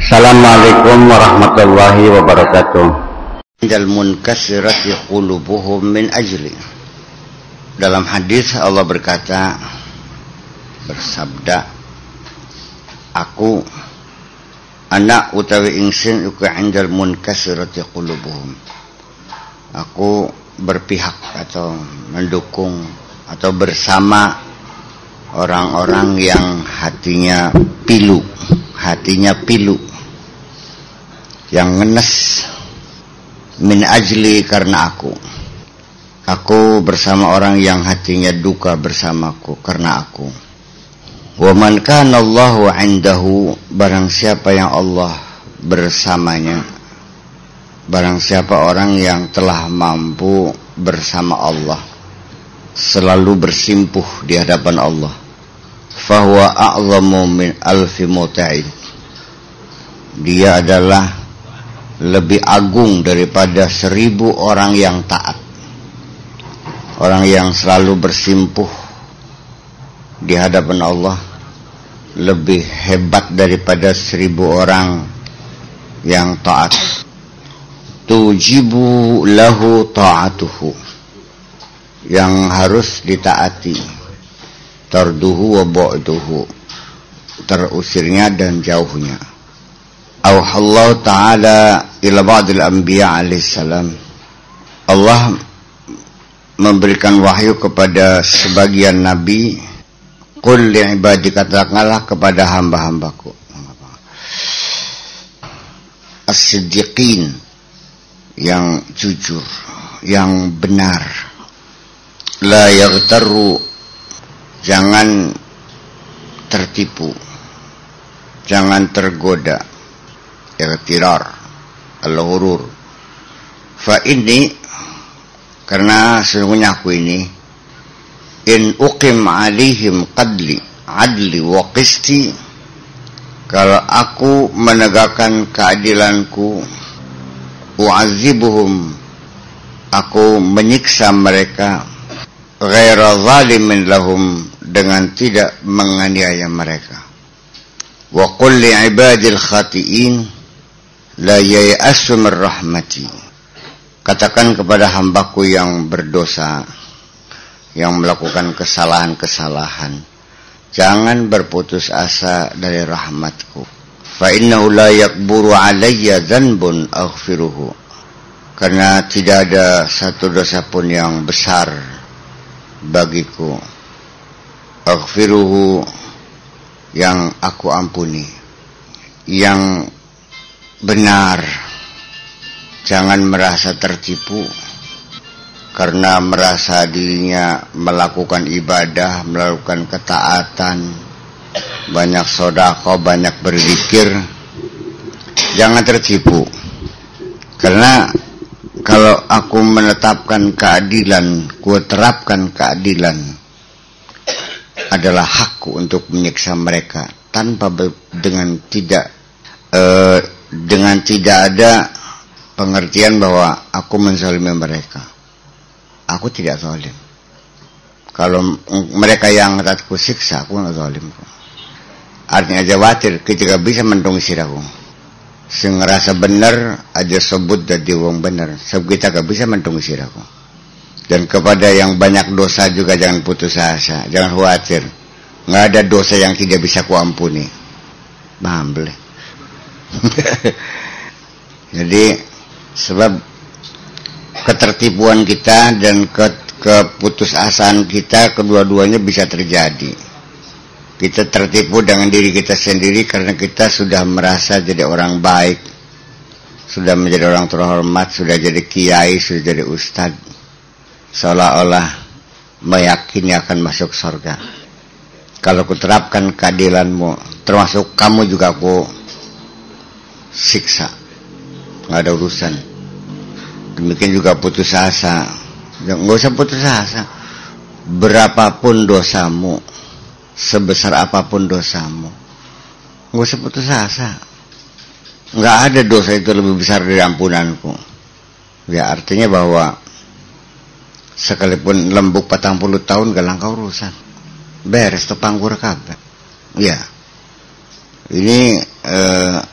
Assalamualaikum warahmatullahi wabarakatuh. Indal munkasirati qulubuhum min ajli. Dalam hadis Allah bersabda, aku anak utawi ingsun uga indal munkasirati qulubuhum. Aku berpihak atau mendukung atau bersama orang-orang yang hatinya pilu, yang ngenes, min ajli, karena aku bersama orang yang hatinya duka bersamaku karena aku. Wa man kana Allahu 'indahu, barang siapa yang Allah bersamanya, barang siapa orang yang telah mampu bersama Allah, selalu bersimpuh di hadapan Allah, fahuwa a'zamu min alfi muta'id, dia adalah lebih agung daripada 1000 orang yang taat. Orang yang selalu bersimpuh di hadapan Allah lebih hebat daripada 1000 orang yang taat. Tujibu lahu ta'atuhu, yang harus ditaati, tarduhu wa ba'duhu, terusirnya dan jauhnya. Auhallahu ta'ala ila ba'dil anbiya alaihissalam, Allah memberikan wahyu kepada sebagian nabi, qul li'ibadi, katakanlah kepada hamba-hambaku as-siddiqin, yang jujur, yang benar, la yaghtarru, jangan tertipu, jangan tergoda, ightirar, al-ghurur. Fa ini, karena sesungguhnya aku ini, in uqim alaihim adli wa qisti, kalau aku menegakkan keadilanku, u'azibuhum, aku menyiksa mereka, ghaira zalimin lahum, dengan tidak menganiaya mereka. Wa qul li ibadil khati'in la yai'asu min rahmati, katakan kepada hambaku yang berdosa, yang melakukan kesalahan-kesalahan, jangan berputus asa dari rahmatku. Fa innahu la yakburu alayya dzanbun aghfiruhu, karena tidak ada satu dosa pun yang besar bagiku, aghfiruhu, yang aku ampuni. Yang benar, jangan merasa tertipu karena merasa dirinya melakukan ibadah, melakukan ketaatan, banyak sedekah, banyak berzikir. Jangan tertipu, karena kalau aku menetapkan keadilan, ku terapkan keadilan, adalah hakku untuk menyiksa mereka tanpa dengan tidak ada pengertian bahwa aku menzalimi mereka. Aku tidak zalim. Kalau mereka yang aku siksa, aku nggak zalim. Artinya aja watir ketika bisa mendung siraku, sing ngerasa bener aja sebut jadi wong bener, sebab kita gak bisa mendung siraku. Dan kepada yang banyak dosa juga jangan putus asa, jangan khawatir, nggak ada dosa yang tidak bisa kuampuni. Paham boleh? Jadi sebab ketertipuan kita dan keputusasaan kita, kedua-duanya bisa terjadi. Kita tertipu dengan diri kita sendiri karena kita sudah merasa jadi orang baik, sudah menjadi orang terhormat, sudah jadi kiai, sudah jadi ustad, seolah-olah meyakini akan masuk surga. Kalau kuterapkan keadilanmu, termasuk kamu juga aku siksa, nggak ada urusan. Demikian juga putus asa, nggak usah putus asa. Berapapun dosamu, sebesar apapun dosamu, nggak usah putus asa. Nggak ada dosa itu lebih besar dari ampunanku. Ya, artinya bahwa sekalipun lembuk 40 tahun gak langkah urusan, beres tepanggur kabeh. Ya, ini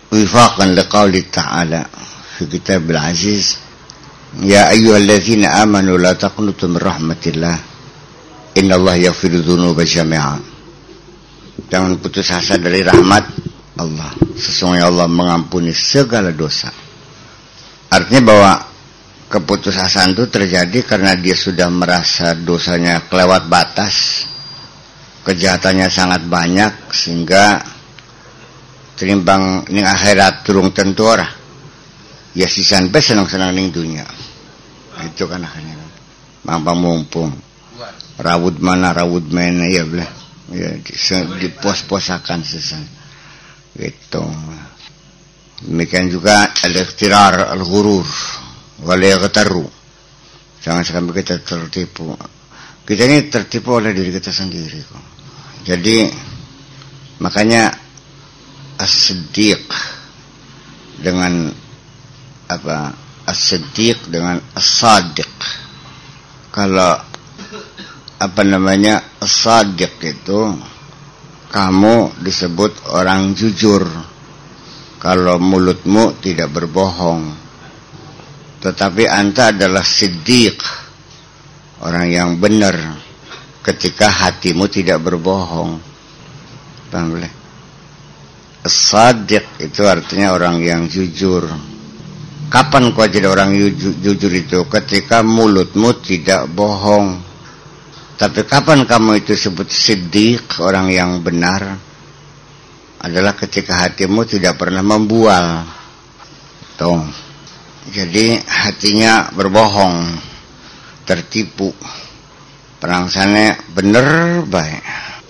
wifaqan liqauli ta'ala fi kitabil aziz, ya ayyuhalladzina amanu la taqnutu min rahmatillah innallaha yaghfiru dzunuba jami'a. Jangan putus asa dari rahmat Allah, sesungguhnya Allah mengampuni segala dosa. Artinya bahwa keputusasaan itu terjadi karena dia sudah merasa dosanya kelewat batas, kejahatannya sangat banyak, sehingga tinimbang ning akhirat turung tentu ora ya sisan pe senang-senang ning dunia. Itu kan akhirnya mampang mumpung rawud mana ya belah ya dipos-posakan sisan gitu. Demikian juga al-ikhtirar al-ghurur wal yaghtaru, jangan sampai kita tertipu. Kita ini tertipu oleh diri kita sendiri kok. Jadi makanya as-siddiq dengan apa? As-siddiq dengan as-sadiq. Kalau apa namanya as-sadiq itu kamu disebut orang jujur kalau mulutmu tidak berbohong. Tetapi anta adalah siddiq, orang yang benar ketika hatimu tidak berbohong. Paham boleh? As-sadiq itu artinya orang yang jujur. Kapan kau jadi orang jujur itu? Ketika mulutmu tidak bohong. Tapi kapan kamu itu sebut siddiq, orang yang benar? Adalah ketika hatimu tidak pernah membual. Tuh. Jadi hatinya berbohong, tertipu, perangsannya bener baik.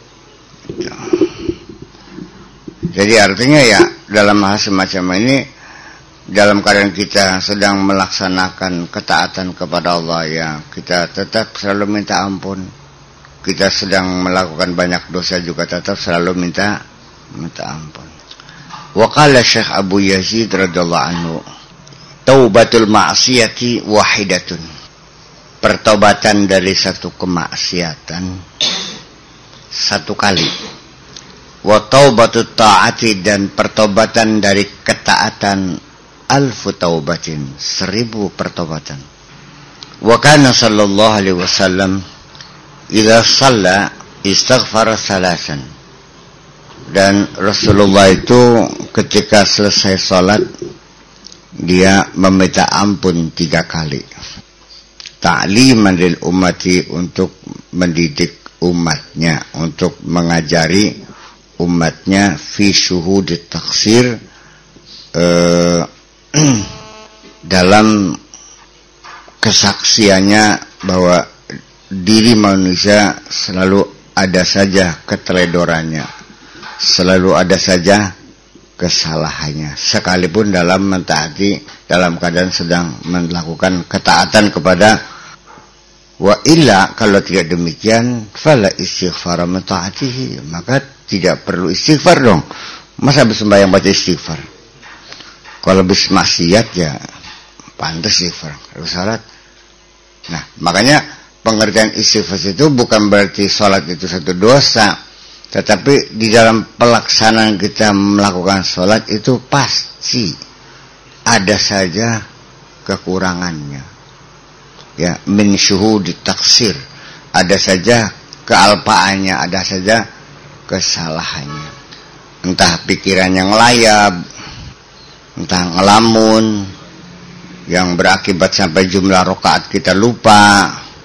Jadi artinya ya dalam hal semacam ini, dalam keadaan kita sedang melaksanakan ketaatan kepada Allah ya, kita tetap selalu minta ampun. Kita sedang melakukan banyak dosa juga tetap selalu minta ampun. Wa qala Syekh Abu Yazid radhiyallahu anhu, taubatul ma'siyati wahidatun. Pertobatan dari satu kemaksiatan satu kali. Wa taubatut ta'ati, dan pertobatan dari ketaatan alfu taubatin, 1000 pertobatan. Wa kana sallallahu alaihi wasallam idza shalla istaghfara salasan. Dan Rasulullah itu ketika selesai salat dia meminta ampun 3 kali. Ta'liman lil ummati, untuk mendidik umatnya, untuk mengajari umatnya fi syuhudit taksir, dalam kesaksiannya bahwa diri manusia selalu ada saja keteledorannya, selalu ada saja kesalahannya, sekalipun dalam mentaati, dalam keadaan sedang melakukan ketaatan kepada. Wa illa, kalau tidak demikian, fala istighfar mentaatihi, maka tidak perlu istighfar dong. Masa habis sembahyang baca istighfar? Kalau habis maksiat ya pantas istighfar, harus salat. Nah, makanya pengertian istighfar itu bukan berarti salat itu satu dosa, tetapi di dalam pelaksanaan kita melakukan sholat itu pasti ada saja kekurangannya. Ya, min syuhudi taksir, ada saja kealpaannya, ada saja kesalahannya. Entah pikirannya ngelayap, entah ngelamun, yang berakibat sampai jumlah rakaat kita lupa.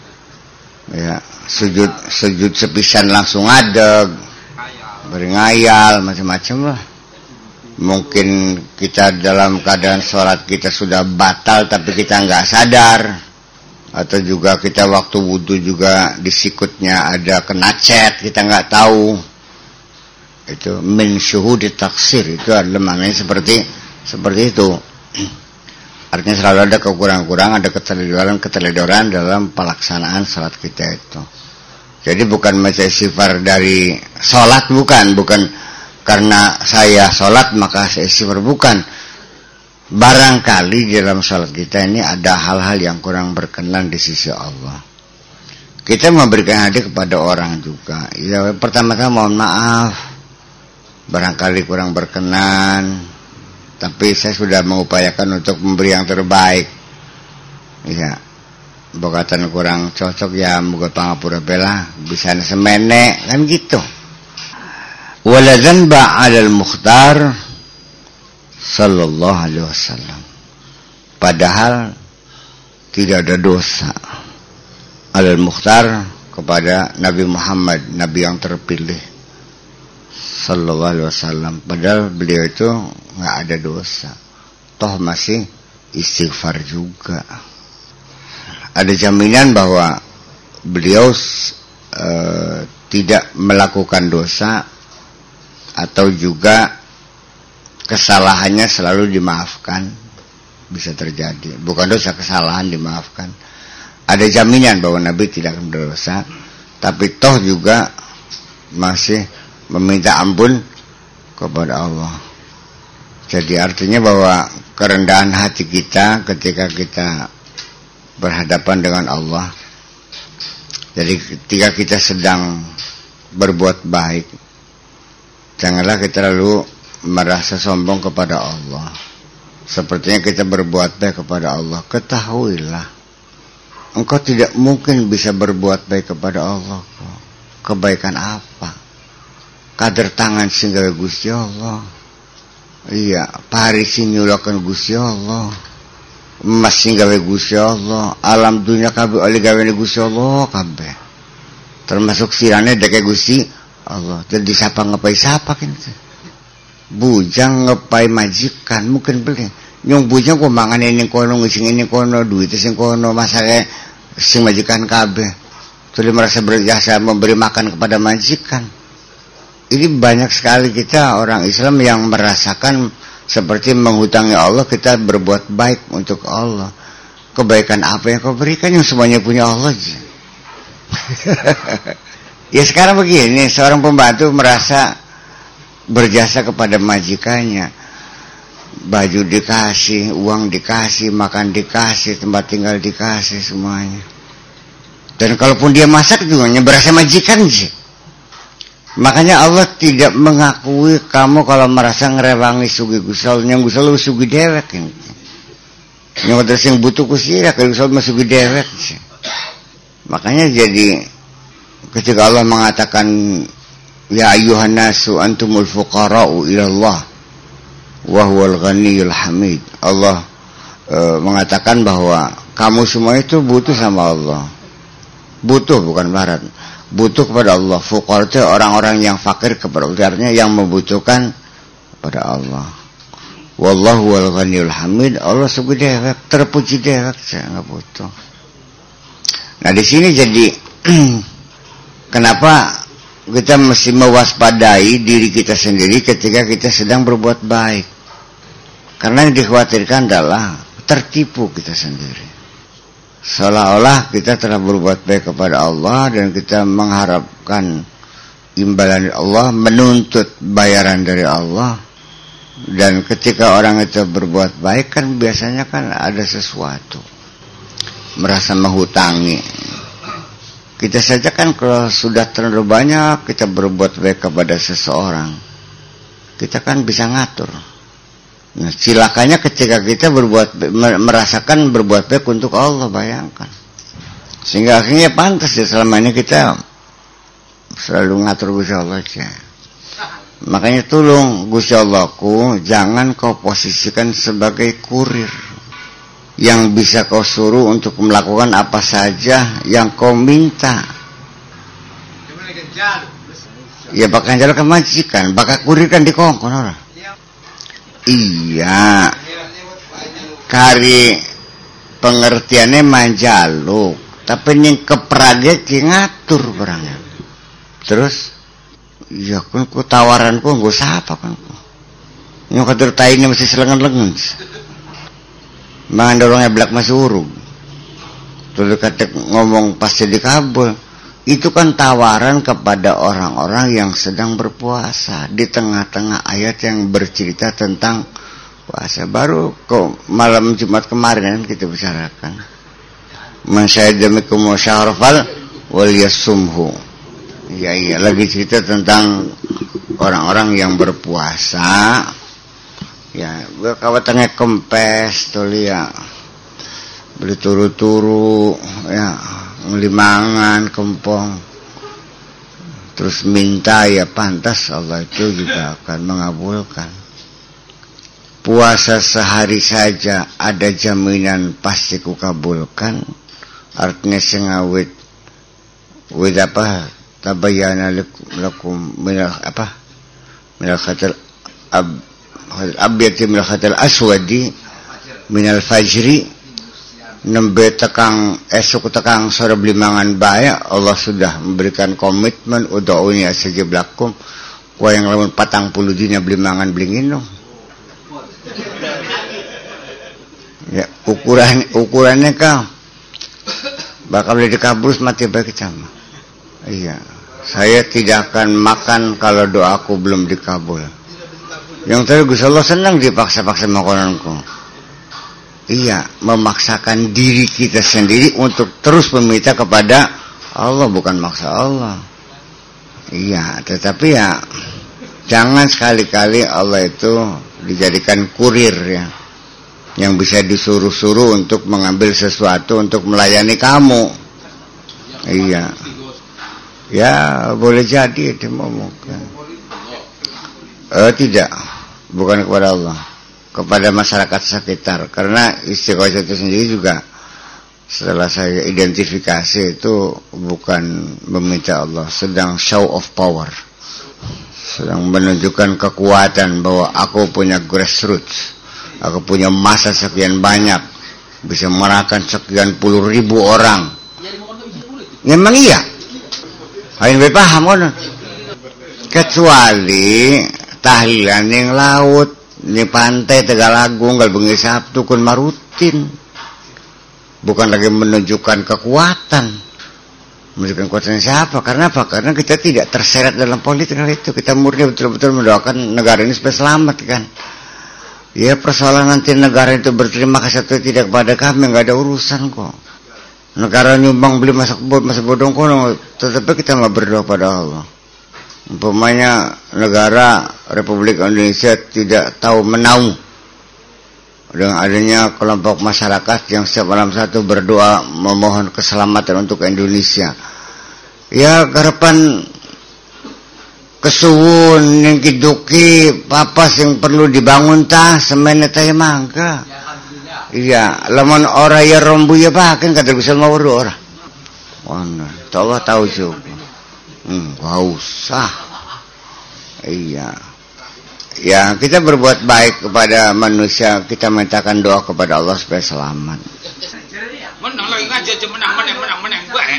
Ya, sujud sepisan langsung ngadeg, beringayal, macam-macam lah. Mungkin kita dalam keadaan sholat kita sudah batal tapi kita nggak sadar, atau juga kita waktu wudhu juga di sikutnya ada kena cet, kita nggak tahu. Itu min syuhudi taksir, itu adalah maknanya seperti itu. Artinya selalu ada kekurangan-kekurangan, ada keteledoran dalam pelaksanaan sholat kita itu. Jadi bukan macam istighfar dari sholat, bukan karena saya sholat maka saya istighfar, bukan. Barangkali di dalam sholat kita ini ada hal-hal yang kurang berkenan di sisi Allah. Kita memberikan hadiah kepada orang juga. Ya, pertama-tama mohon maaf, barangkali kurang berkenan. tapi saya sudah mengupayakan untuk memberi yang terbaik. Ya, bokatan kurang cocok ya muga pangapura bela bisa semene kan gitu. Wala dzanba 'alal mukhtar sallallahu alaihi wasallam. Padahal tidak ada dosa alal mukhtar kepada Nabi Muhammad, Nabi yang terpilih sallallahu alaihi wasallam. Padahal beliau itu nggak ada dosa, toh masih istighfar juga. Ada jaminan bahwa beliau tidak melakukan dosa atau juga kesalahannya selalu dimaafkan, bisa terjadi. Bukan dosa, kesalahan dimaafkan. Ada jaminan bahwa Nabi tidak akan berdosa, tapi toh juga masih meminta ampun kepada Allah. Jadi artinya bahwa kerendahan hati kita ketika kita berhadapan dengan Allah. Jadi ketika kita sedang berbuat baik, janganlah kita lalu merasa sombong kepada Allah. Sepertinya kita berbuat baik kepada Allah. Ketahuilah, engkau tidak mungkin bisa berbuat baik kepada Allah. Kebaikan apa? Kader tangan singgawe Gusti Allah. Iya, pari sinyulakan Gusti Allah. Emas singgawe Gusti Allah. Alam dunia kabeh oleh gawe Gusti Allah kabeh. Termasuk sirane deke Gusti Allah. Jadi siapa ngepai siapa kan? Bujang ngepai majikan mungkin beli. Nyong bujang kok mangan ini kono ngising ini kono duit sing kono masake sing majikan kabeh. Tuli merasa berjasa memberi makan kepada majikan. Ini banyak sekali kita orang Islam yang merasakan seperti menghutangi Allah, kita berbuat baik untuk Allah. Kebaikan apa yang kau berikan yang semuanya punya Allah aja. Ya sekarang begini, seorang pembantu merasa berjasa kepada majikannya. Baju dikasih, uang dikasih, makan dikasih, tempat tinggal dikasih, semuanya. Dan kalaupun dia masak juga berasa majikan sih. Makanya Allah tidak mengakui kamu kalau merasa ngerewangi sugi gusal. Yang gusal lu sugi dewek ini. Yang terus yang butuh kusira kalau gusal mah sugi dewek sih. Makanya jadi ketika Allah mengatakan ya ayyuhan nasu antumul fuqara'u ila Allah wa huwal ghaniyyul hamid. Allah mengatakan bahwa kamu semua itu butuh sama Allah. Butuh bukan barat. Butuh kepada Allah. Fuqara itu orang-orang yang fakir kepada Allah, yang membutuhkan kepada Allah. Wallahu wal ghaniyul hamid. Allah sugi dewek, terpuji dewek, saya enggak butuh. Nah, di sini jadi kenapa kita mesti mewaspadai diri kita sendiri ketika kita sedang berbuat baik. Karena yang dikhawatirkan adalah tertipu kita sendiri. Seolah-olah kita telah berbuat baik kepada Allah dan kita mengharapkan imbalan dari Allah, menuntut bayaran dari Allah. Dan ketika orang itu berbuat baik kan biasanya kan ada sesuatu, merasa menghutangi. Kita saja kan kalau sudah terlalu banyak kita berbuat baik kepada seseorang, kita kan bisa ngatur. Nah, cilakanya ketika kita merasakan berbuat baik untuk Allah, bayangkan. Sehingga akhirnya pantas ya selama ini kita selalu ngatur Gusti Allah aja. Makanya tolong Gusti Allahku, jangan kau posisikan sebagai kurir yang bisa kau suruh untuk melakukan apa saja yang kau minta. Ya bakal jalan ke majikan, bakal kurir kan dikongkon orang. Iya, kari pengertiannya manjaluk, tapi yang kepraget ngatur barangnya. Terus, ya kan ku tawaranku nggak usah apa kan? Yang kader tainnya masih selengan-lengan. Mangan dorongnya belak masih urung. Terus kata ngomong pasti dikabul. Itu kan tawaran kepada orang-orang yang sedang berpuasa di tengah-tengah ayat yang bercerita tentang puasa. Baru kok malam Jumat kemarin kita bicarakan. Man syahida minkum syahra fal wal yasumhu. Iya lagi cerita tentang orang-orang yang berpuasa Ya, kawatannya kempes tuh ya. Beli turu-turu ya, ngelimangan kempong. Terus minta ya pantas, Allah itu juga akan mengabulkan. Puasa sehari saja ada jaminan pasti kukabulkan. Artinya sengawit wid apa? Tabayyana lakum minal apa? Minal khatal abyati minal khatal aswadi minal fajri nembe tekang esok tekang sore blimangan baya. Allah sudah memberikan komitmen ud'uni astajib lakum. Wa yang lamun 40 dina blimangan blingin dong. Ya, ukurannya Kang bakal dikabul mati baik sama. Iya, saya tidak akan makan kalau doaku belum dikabul. Yang tadi Gusti Allah senang dipaksa-paksa makananku. Iya, memaksakan diri kita sendiri untuk terus meminta kepada Allah, bukan maksa Allah. Iya, tetapi ya jangan sekali-kali Allah itu dijadikan kurir ya, yang bisa disuruh-suruh untuk mengambil sesuatu untuk melayani kamu. Iya. Ya, boleh jadi itu mungkin. Tidak, bukan kepada Allah, kepada masyarakat sekitar. Karena istiqomah itu sendiri juga setelah saya identifikasi itu bukan meminta Allah, sedang show of power, sedang menunjukkan kekuatan bahwa aku punya grassroots, aku punya massa sekian banyak, bisa mengerahkan sekian puluh ribu orang. Memang iya, ayo paham kan? Kecuali tahlilan yang laut, ini pantai Tegalagung, Galbengi Sabtu kun marutin, bukan lagi menunjukkan kekuatan. Menunjukkan kekuatan siapa? Karena apa? Karena kita tidak terseret dalam politik itu. Kita murni betul-betul mendoakan negara ini supaya selamat kan. Ya, persoalan nanti negara itu berterima kasih atau tidak kepada kami nggak ada urusan kok. Negara nyumbang beli masa bodong kono, tetapi kita nggak berdoa pada Allah. Umpamanya negara Republik Indonesia tidak tahu menau dengan adanya kelompok masyarakat yang setiap malam satu berdoa memohon keselamatan untuk Indonesia. Ya, garapan kesuwun yang kiduki papas yang perlu dibangun tah semen teh mangga. Iya, lamun ora ya rombu ya bahkan kata Gusti mau ora. Wah, Allah tahu juga. Gak usah. Iya. Ya, kita berbuat baik kepada manusia, kita mintakan doa kepada Allah supaya selamat. Menang lagi aja menang baik.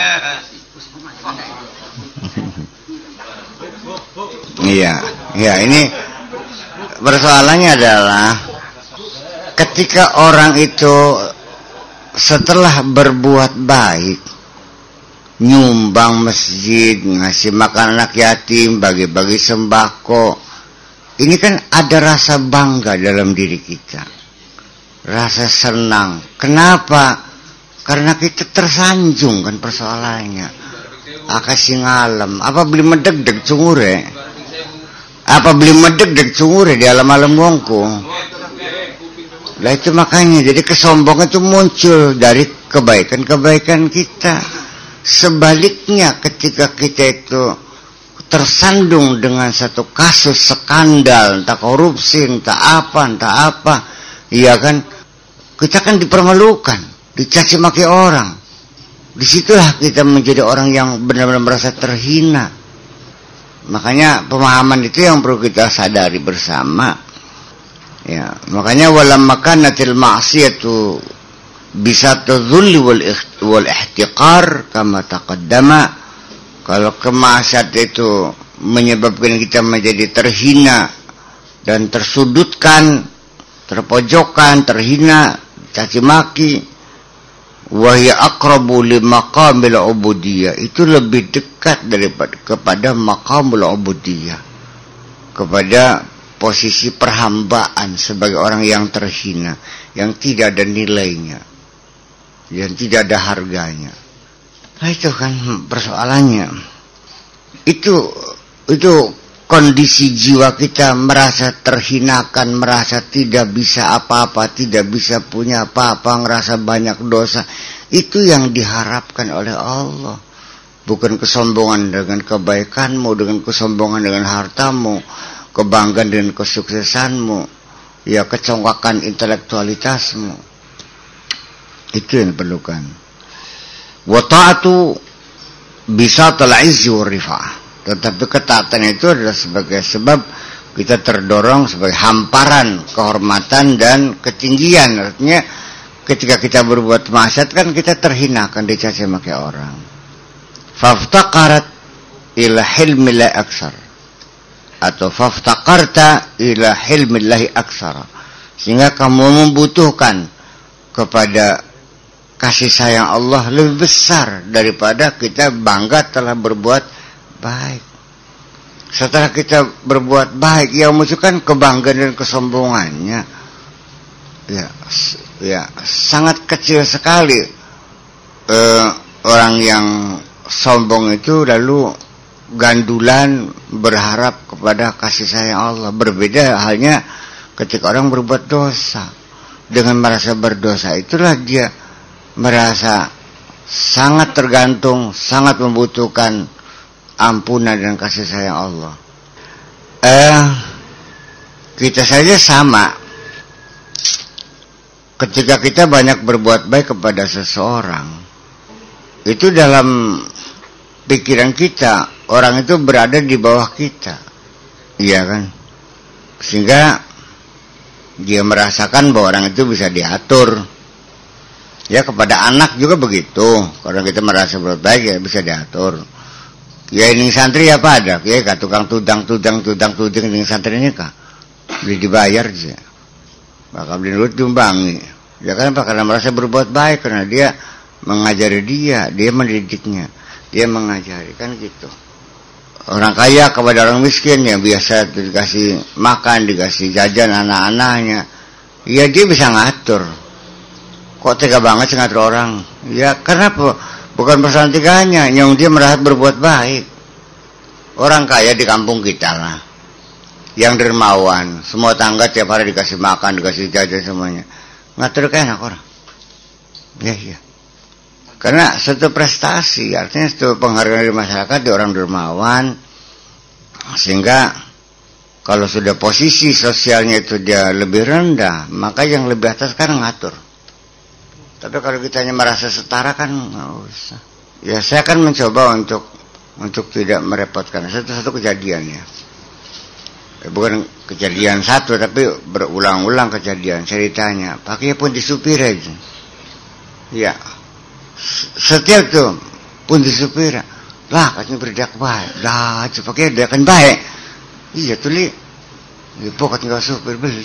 Iya, ya ini persoalannya adalah ketika orang itu setelah berbuat baik, nyumbang masjid, ngasih makan anak yatim, bagi-bagi sembako, ini kan ada rasa bangga dalam diri kita, rasa senang. Kenapa? Karena kita tersanjung kan persoalannya. Akasih ngalem, apa beli medeg-deg cungure? Apa beli medeg-deg cungure di alam-alam wongku? Lah itu makanya jadi kesombongan itu muncul dari kebaikan-kebaikan kita. Sebaliknya ketika kita itu tersandung dengan satu kasus skandal, entah korupsi, entah apa, iya kan, kita kan dipermalukan, dicaci maki orang. Disitulah kita menjadi orang yang benar-benar merasa terhina. Makanya pemahaman itu yang perlu kita sadari bersama. Ya, makanya walam makanatil ma'siyatu bisa tadzulli wal ihtiqar kama taqaddama. Kalau kemaksiatan itu menyebabkan kita menjadi terhina dan tersudutkan, terpojokkan, terhina, caci maki, wa hiya aqrabu li maqamil ubudiyah, itu lebih dekat daripada kepada maqamul ubudiyah, kepada posisi perhambaan sebagai orang yang terhina, yang tidak ada nilainya, yang tidak ada harganya. Nah itu kan persoalannya. Itu kondisi jiwa kita merasa terhinakan, merasa tidak bisa apa-apa, tidak bisa punya apa-apa, ngerasa banyak dosa, itu yang diharapkan oleh Allah. Bukan kesombongan dengan kebaikanmu, dengan kesombongan dengan hartamu, kebanggaan dengan kesuksesanmu, ya kecongkakan intelektualitasmu. Itu yang diperlukan. Wa ta'atu bisatal izzi war rifa'ah. Tetapi ketaatan itu adalah sebagai sebab kita terdorong sebagai hamparan kehormatan dan ketinggian. Artinya ketika kita berbuat maksiat kan kita terhinakan, dicaci maki orang. Faftaqarat ila hilmillahi aksar, atau faftaqarta ila hilmillahi aksara, sehingga kamu membutuhkan kepada kasih sayang Allah lebih besar daripada kita bangga telah berbuat baik. Setelah kita berbuat baik, yang munculkan kebanggaan dan kesombongannya ya sangat kecil sekali. Orang yang sombong itu lalu gandulan berharap kepada kasih sayang Allah. Berbeda halnya ketika orang berbuat dosa. Dengan merasa berdosa itulah dia merasa sangat tergantung, sangat membutuhkan ampunan dan kasih sayang Allah. Kita saja sama. Ketika kita banyak berbuat baik kepada seseorang, itu dalam pikiran kita orang itu berada di bawah kita, iya kan? Sehingga dia merasakan bahwa orang itu bisa diatur. Ya, kepada anak juga begitu. Kalau kita merasa berbuat baik ya bisa diatur. Ya ini santri apa ada? Ya tukang tudang ini santri ini kah? Beli dibayar aja. Bakal beli duit diumbangi. Ya kenapa? Karena merasa berbuat baik, karena dia mengajari dia mendidiknya, dia mengajari, kan gitu. Orang kaya kepada orang miskin yang biasa dikasih makan, dikasih jajan anak-anaknya, ya dia bisa ngatur. Kok tega banget sih ngatur orang? Ya karena bukan persoalan tiganya, yang dia merasa berbuat baik. Orang kaya di kampung kita lah, yang dermawan, semua tangga tiap hari dikasih makan, dikasih jajan semuanya, ngatur kayak enak orang. Ya. Karena suatu prestasi, artinya suatu penghargaan dari masyarakat, di orang dermawan, sehingga kalau sudah posisi sosialnya itu dia lebih rendah, maka yang lebih atas kan ngatur. Tapi kalau kita hanya merasa setara kan nggak usah. Ya saya akan mencoba untuk tidak merepotkan. Satu kejadian ya. Bukan kejadian satu, tapi berulang-ulang kejadian ceritanya. Pakainya pun disupir aja. Ya. Setiap tuh pun disupir. Lah katanya berdak baik. Dah pakai dia akan baik. Iya tuh li. Pokoknya supir beli.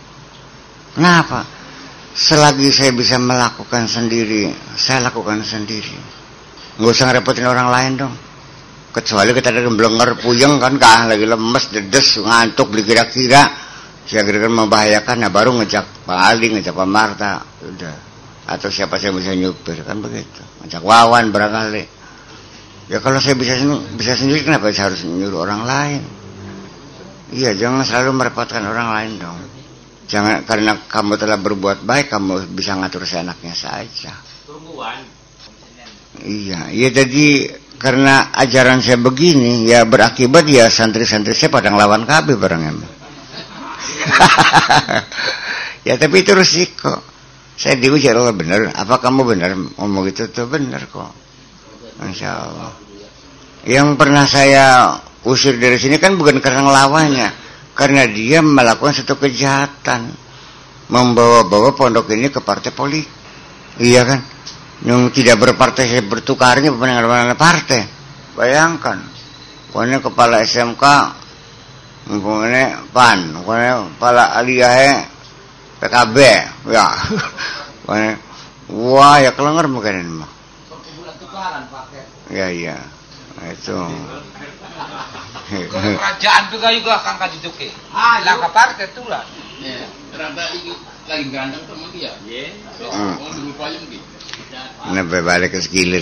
Kenapa? Selagi saya bisa melakukan sendiri, saya lakukan sendiri. Nggak usah ngerepotin orang lain dong. Kecuali kita ada belenger puyeng kan, lagi lemes, dedes, ngantuk, beli kira-kira, saya kira-kira membahayakan, nah baru ngejak Pak Ali, ngejak Pak Marta, udah. Atau siapa saya bisa nyupir, kan begitu. Ngejak Wawan barangkali. Ya kalau saya bisa sendiri, kenapa saya harus nyuruh orang lain? Iya, jangan selalu merepotkan orang lain dong. Jangan karena kamu telah berbuat baik kamu bisa ngatur seenaknya saja. Iya, jadi karena ajaran saya begini ya berakibat ya santri-santri saya pada ngelawan KB barangnya. Ya tapi itu resiko. Saya diuji Allah benar. Apa kamu benar ngomong gitu tuh benar kok. Insya Allah. Yang pernah saya usir dari sini kan bukan karena ngelawannya. Karena dia melakukan satu kejahatan, membawa-bawa pondok ini ke partai politik, iya kan? Yang tidak berpartai saya bertukarnya dengan partai. Bayangkan, pokoknya kepala SMK, pokoknya PAN, pokoknya kepala aliyah PKB, ya, pokoknya, wah ya kelenger mungkin ini mah. Ya, itu. Kerajaan juga akan kajujuke. Lah ke partai tu lah. Ya, ternyata ini lagi gandeng sama dia. Ya. Mau dulu payung gitu. Nah, balik ke segilir.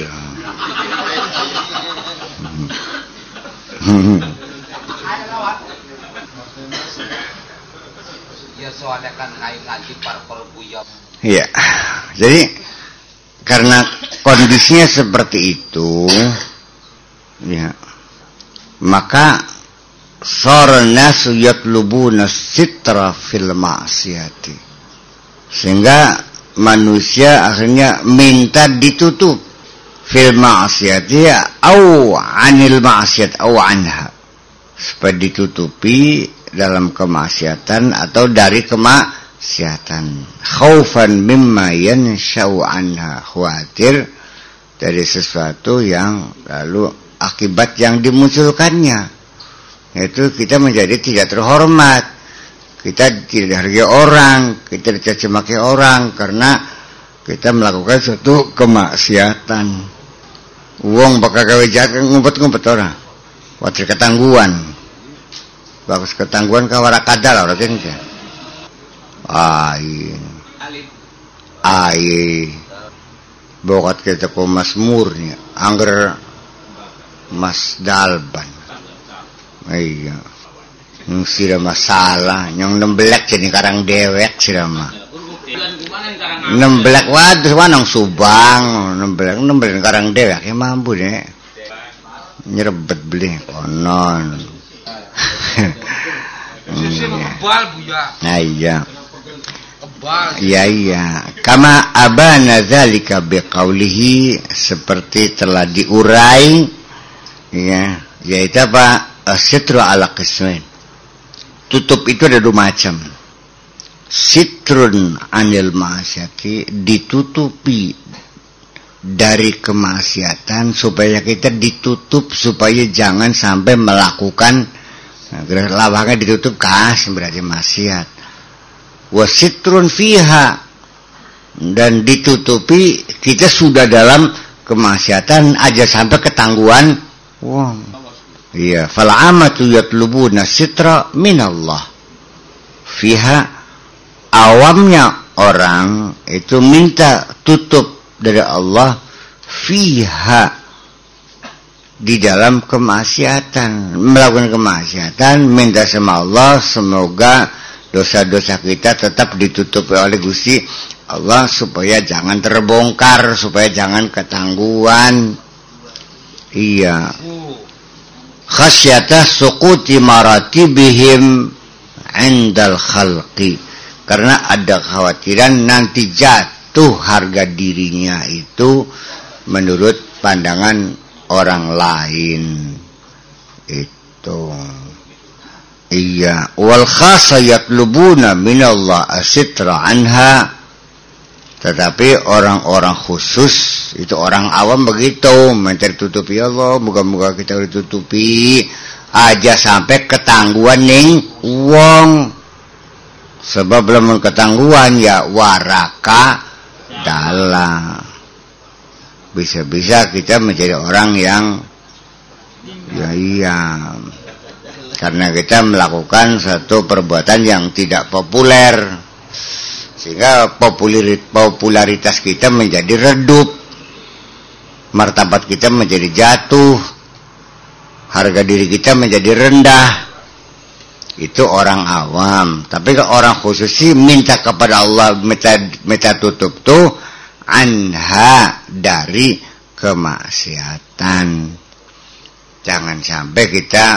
dia soalnya kan ngaji para buya. Iya. Jadi karena kondisinya seperti itu, ya, maka sarnasu yatlubuna sitra fil ma'siyati, sehingga manusia akhirnya minta ditutup fil ma'siyati au anil ma'siyat au anha, supaya ditutupi dalam kemaksiatan atau dari kemaksiatan, khaufan mimma yansha'u anha, khawatir dari sesuatu yang lalu akibat yang dimunculkannya, yaitu kita menjadi tidak terhormat, kita tidak dihargai orang, kita dicaci maki orang karena kita melakukan suatu kemaksiatan. Wong bakal gawe jahat ngumpet-ngumpet orang, watir ketangguhan. Bagus ketangguhan kawara kadal orang ini. Ai. Bokat kita ko Mas Murni, angger Mas Dalban. Iya. Yang sira masalah, yang nembelak jadi karang dewek sira mah. Nembelak waduh wanang Subang, nembelak karang dewek ya mampu deh. Nyerebet beli konon. Kebal buya. Nah, iya. Kebal. Iya. Kama abana dzalika biqaulihi, seperti telah diurai, ya, yaitu apa? Sitru ala qismain. Tutup itu ada dua macam. Sitrun anil ma'asyati, ditutupi dari kemaksiatan supaya kita ditutup supaya jangan sampai melakukan. Lawangnya ditutup kas berarti maksiat. Wasitrun fiha, dan ditutupi kita sudah dalam kemaksiatan aja sampai ketangguhan. Wah. Iya, fal amatu yatlubuna sitra minallah. Fiha, awamnya orang itu minta tutup dari Allah, fiha, di dalam kemaksiatan, melakukan kemaksiatan, minta sama Allah semoga dosa-dosa kita tetap ditutupi oleh Gusti Allah supaya jangan terbongkar, supaya jangan ketangguhan. Iya. Khasyata suquti maratibihim indal khalqi, karena ada kekhawatiran nanti jatuh harga dirinya itu menurut pandangan orang lain itu. Iya. Wal khassa yatlubuna minallah asitra anha, tetapi orang-orang khusus itu orang awam begitu minta ditutupi Allah, moga-moga kita ditutupi aja sampai ketangguhan ning wong, sebab belum ketangguhan ya waraka dalah. Bisa-bisa kita menjadi orang yang iya, karena kita melakukan satu perbuatan yang tidak populer, sehingga popularitas kita menjadi redup, martabat kita menjadi jatuh, harga diri kita menjadi rendah. Itu orang awam. Tapi kalau orang khusus sih minta kepada Allah, minta tutup tuh anha, dari kemaksiatan. Jangan sampai kita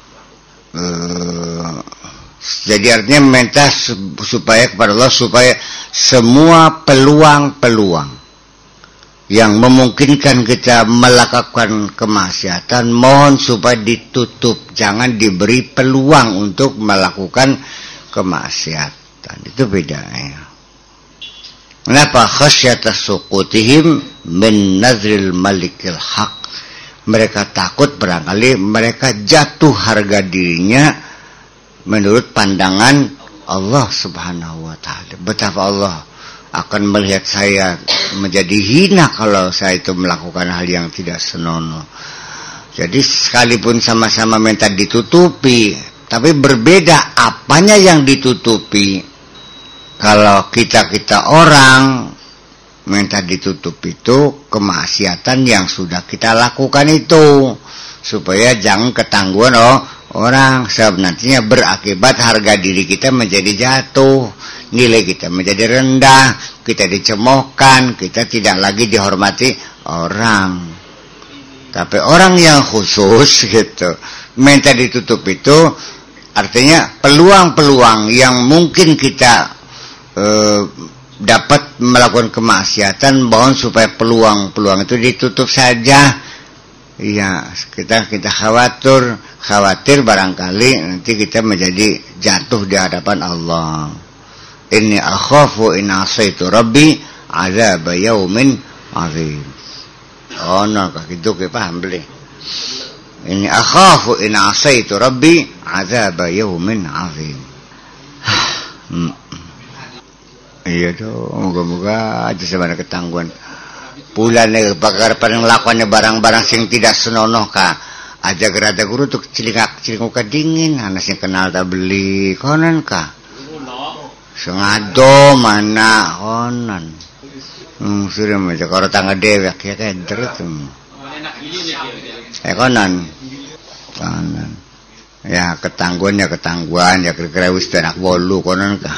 jadi artinya minta supaya kepada Allah supaya semua peluang-peluang yang memungkinkan kita melakukan kemaksiatan mohon supaya ditutup, jangan diberi peluang untuk melakukan kemaksiatan. Itu bedanya. Kenapa? Khasyata suqutihim min nazril malikil haq. Mereka takut barangkali mereka jatuh harga dirinya menurut pandangan Allah Subhanahu wa taala. Betapa Allah akan melihat saya menjadi hina kalau saya itu melakukan hal yang tidak senonoh. Jadi sekalipun sama-sama minta ditutupi, tapi berbeda apanya yang ditutupi. Kalau kita orang minta ditutup itu kemaksiatan yang sudah kita lakukan itu, supaya jangan ketangguhan orang, sebab nantinya berakibat harga diri kita menjadi jatuh, nilai kita menjadi rendah, kita dicemoohkan, kita tidak lagi dihormati orang. Tapi orang yang khusus gitu, minta ditutup itu artinya peluang-peluang yang mungkin kita dapat melakukan kemaksiatan, mohon supaya peluang-peluang itu ditutup saja. Ya, kita khawatir barangkali nanti kita menjadi jatuh di hadapan Allah. Inni akhafu in asaitu rabbi azab yaumin azim. Oh, no, gitu ke paham beli. Inni akhafu in asaitu rabbi azab yaumin azim. Iya tuh, moga-moga aja sebenarnya ketangguhan. Pulane bakar paling lakuannya barang-barang sing tidak senonoh ka. Aja gerada guru tuh cilingak dingin, anak sing kenal tak beli konan ka. Sengado mana konan. Sudah macam kalau tangga dewek ya kan terus. Konan. Ya ketangguhan ya kira-kira wis anak bolu konan ka.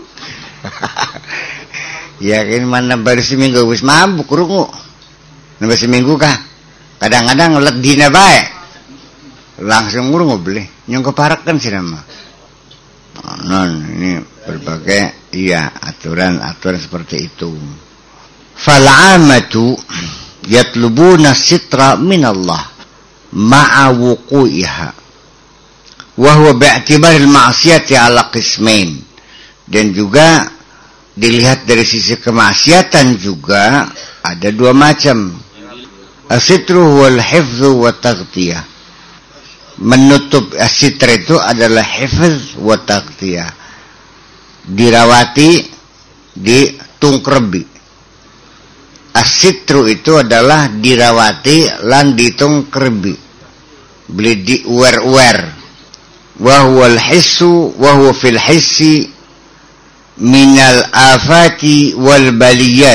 Ya kan mana baru seminggu wis mabuk krungu. Nambah seminggu kah? Kadang-kadang let dina bae. Langsung krungu beli. Nyong keparakan sih nama. Non ini berbagai aturan seperti itu. Fal 'amatu yatlubuna sitra min Allah ma'a wuqu'iha. Wa huwa bi'tibari al-ma'siyati 'ala qismain. Dan juga dilihat dari sisi kemaksiatan juga ada dua macam. As-sitru wal hifdzu wa taghtiyah. Menutup as-sitr itu adalah hifdz wa taghtiyah. Dirawati, ditungkrebi. As-sitru itu adalah dirawati lan ditungkrebi. Beli diuwer-uwer. Wa huwal hissu wa huwa fil hissi minal afati wal baliyat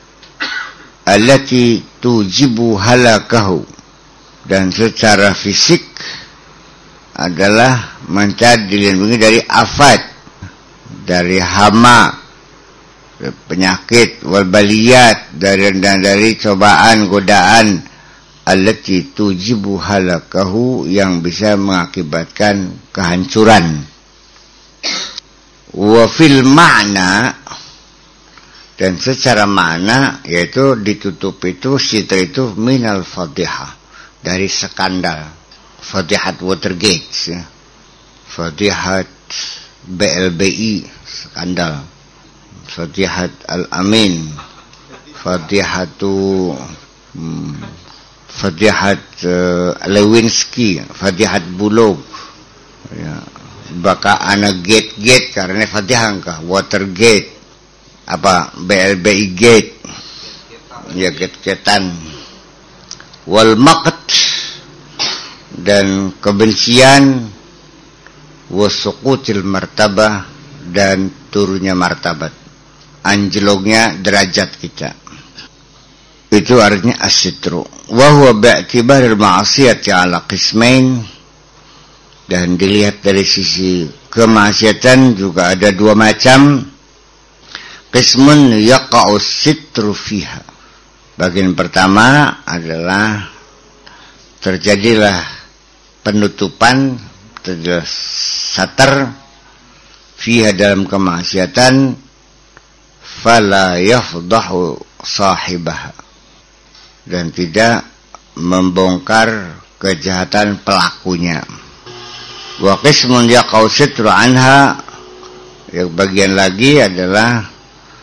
allati tujibu halakahu. Dan secara fisik adalah mencari dilindungi dari afat, dari hama, penyakit, wal baliyat, dari cobaan, godaan, allati tujibu halakahu, yang bisa mengakibatkan kehancuran. Wa fil ma'na, dan secara makna yaitu ditutup itu sitr itu minal fadihah, dari skandal. Fadihat Watergate ya. Fadihat BLBI skandal, Fadihat Al-Amin, Fadihat Lewinsky, Fadihat Bulog ya. Baka anak gate karena Fadihan kah Watergate, apa BLBI gate ya, gate-gatean. Wal maqt, dan kebencian, wasuqutil martabah, dan turunnya martabat, anjloknya derajat kita. Itu artinya as-sitru. Wa huwa bi'tibaril ma'asiyati 'ala qismain, dan dilihat dari sisi kemaksiatan juga ada dua macam. Qismun yaqa'u sitru fiha. Bagian pertama adalah terjadilah penutupan, terjadilah satar fiha, dalam kemaksiatan, fala yafdahu sahibaha, dan tidak membongkar kejahatan pelakunya. Wa qismun yaqau sitru anha, yang bagian lagi adalah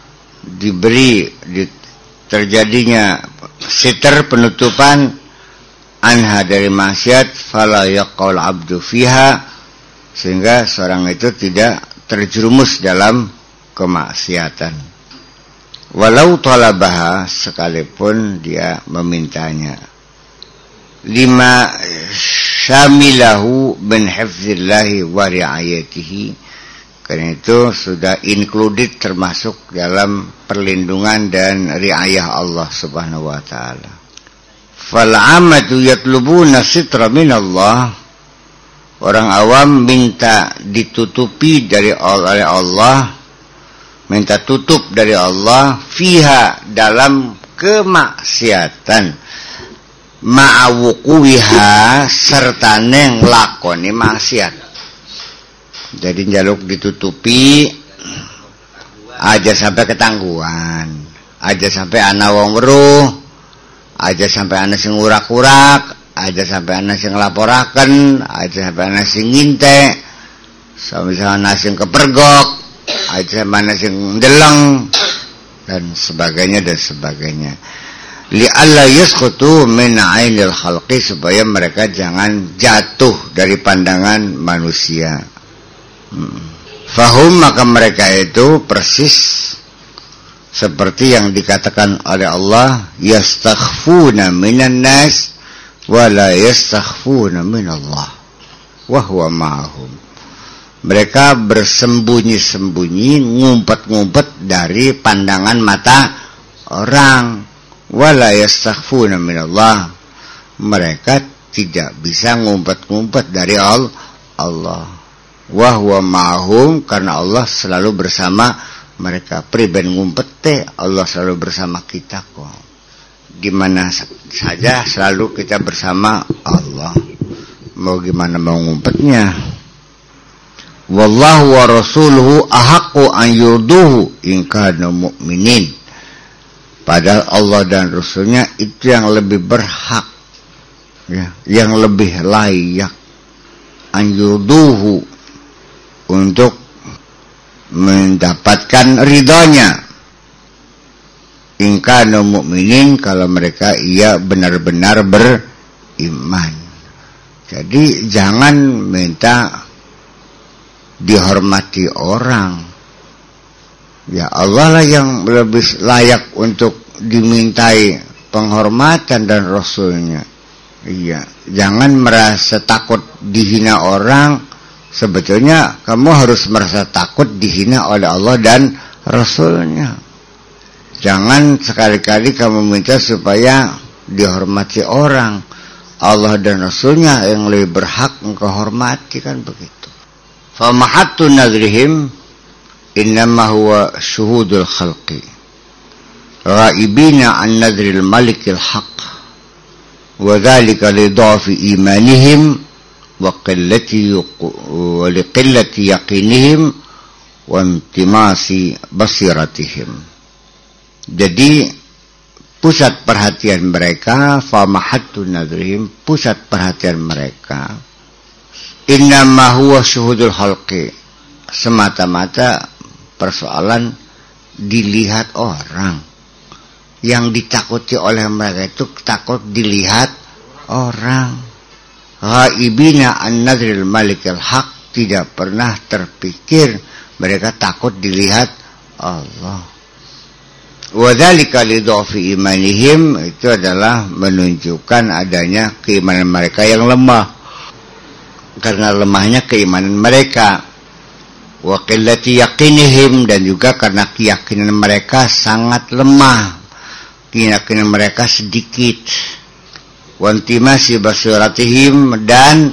terjadinya sitr, penutupan, anha, dari maksiat, fala yaqaul abdu fiha, sehingga seorang itu tidak terjerumus dalam kemaksiatan. Walau talabaha, sekalipun dia memintanya. Lima syamilahu min hifzillahi wa riayatihi, karena itu sudah included, termasuk dalam perlindungan dan riayah Allah subhanahu wa ta'ala. Fal 'amatu yatlubuna sitra min Allah Orang awam minta ditutupi oleh Allah, minta tutup dari Allah fiha dalam kemaksiatan, ma'awukuwiha serta neng lakoni maksiat. Jadi njaluk ditutupi aja sampai ketangguhan, aja sampai ana wong weruh, aja sampai ana sing urak-urak, aja sampai ana sing nglaporaken, aja sampai ana sing nginte, sampai ana sing kepergok, aja sampai ana sing ndeleng dan sebagainya dan sebagainya. Li'alla yasqutu min 'ainil khalqi, supaya mereka jangan jatuh dari pandangan manusia. Fahum, maka mereka itu persis seperti yang dikatakan oleh Allah, yastakhfuna minan nas wa la yastakhfuna minallah wa huwa ma'ahum. Mereka bersembunyi-sembunyi, ngumpet-ngumpet dari pandangan mata orang. Wa la yastakhfuna minallah, mereka tidak bisa ngumpet-ngumpet dari Allah. Wa huwa ma'ahum, karena Allah selalu bersama mereka. Priben ngumpet teh, Allah selalu bersama kita kok. Di mana saja selalu kita bersama Allah. Mau gimana mau ngumpetnya? Wallahu wa rasuluhu ahaqqu an yurduhu in kanu mu'minin. Padahal Allah dan Rasulnya itu yang lebih berhak, ya, yang lebih layak an yurduhu, untuk mendapatkan ridhonya. In kanu mu'minin, kalau mereka ia benar-benar beriman. Jadi jangan minta dihormati orang. Ya Allah lah yang lebih layak untuk dimintai penghormatan dan Rasulnya. Iya, jangan merasa takut dihina orang. Sebetulnya kamu harus merasa takut dihina oleh Allah dan Rasulnya. Jangan sekali-kali kamu minta supaya dihormati orang. Allah dan Rasulnya yang lebih berhak engkau hormati, kan begitu. Famahattu nadrihim innama huwa syuhudul khalqi ghaibina an nadril malikil haq wa dhalika li dhafi imanihim wa liqillati yaqinihim wa intimasi basiratihim. Jadi pusat perhatian mereka, famahattu nadrihim, pusat perhatian mereka, innama huwa syuhudul khalqi, semata-mata persoalan dilihat orang. Yang ditakuti oleh mereka itu takut dilihat orang. Ghaibina an nadril malikil haq, tidak pernah terpikir mereka takut dilihat Allah. Wa dzalika li dhafi imanihim, itu adalah menunjukkan adanya keimanan mereka yang lemah, karena lemahnya keimanan mereka. Wa qillati yaqinihim, dan juga karena keyakinan mereka sangat lemah, keyakinan mereka sedikit. Wa intimasi basiratihim, dan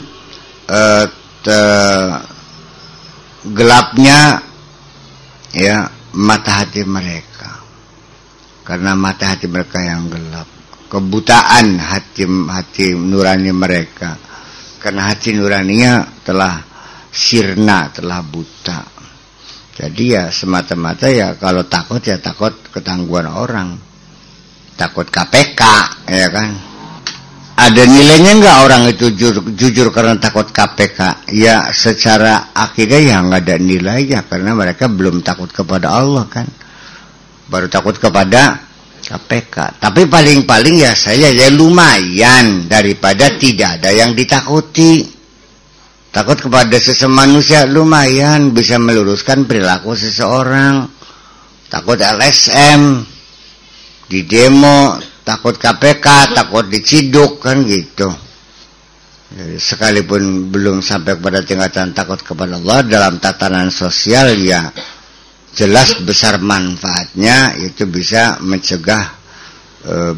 gelapnya ya mata hati mereka, karena mata hati mereka yang gelap, kebutaan hati nurani mereka, karena hati nuraninya telah sirna, telah buta. Jadi ya semata-mata ya kalau takut ya takut ketangguhan orang, takut KPK, ya kan. Ada nilainya enggak orang itu jujur karena takut KPK? Ya secara akidah ya enggak ada nilainya, karena mereka belum takut kepada Allah kan, baru takut kepada KPK. Tapi paling-paling ya saya ya lumayan daripada tidak ada yang ditakuti. Takut kepada sesama manusia lumayan bisa meluruskan perilaku seseorang. Takut LSM di demo, takut KPK, takut diciduk, kan gitu. Jadi, sekalipun belum sampai pada tingkatan takut kepada Allah, dalam tatanan sosial ya jelas besar manfaatnya, itu bisa mencegah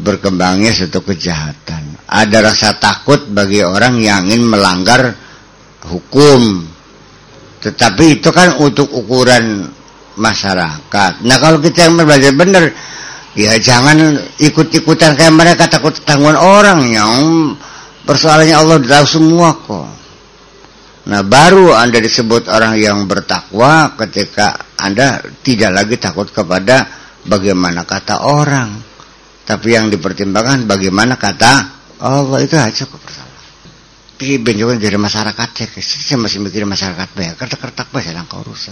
berkembangnya suatu kejahatan. Ada rasa takut bagi orang yang ingin melanggar hukum. Tetapi itu kan untuk ukuran masyarakat. Nah kalau kita yang belajar benar, ya jangan ikut-ikutan kayak mereka takut tanggungan orang yang persoalannya Allah tahu semua kok. Nah baru Anda disebut orang yang bertakwa ketika Anda tidak lagi takut kepada bagaimana kata orang, tapi yang dipertimbangkan bagaimana kata Allah. Itu aja kok persoalan. Tapi benjokan dari masyarakat ya, saya masih mikirin masyarakat banyak, kertak-kertak banyak yang kau rusak.